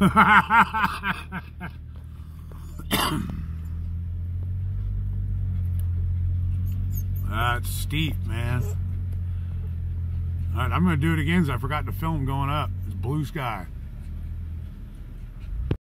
That's steep, man. All right, I'm going to do it again because I forgot to film going up. It's blue sky.